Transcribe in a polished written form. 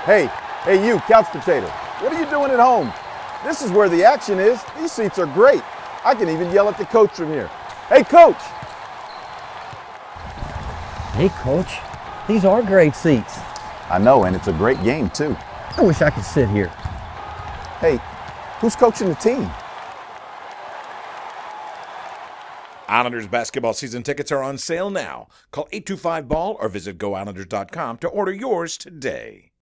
Hey you, couch potato. What are you doing at home? This is where the action is. These seats are great. I can even yell at the coach from here. Hey, coach! Hey, coach. These are great seats. I know, and it's a great game, too. I wish I could sit here. Hey, who's coaching the team? Islanders basketball season tickets are on sale now. Call 825-BALL or visit GoIslanders.com to order yours today.